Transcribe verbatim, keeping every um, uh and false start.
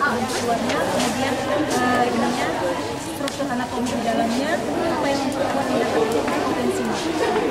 bentuk luarnya, kemudian uh, ininya struktur anatomi di dalamnya, supaya memperkuat potensinya.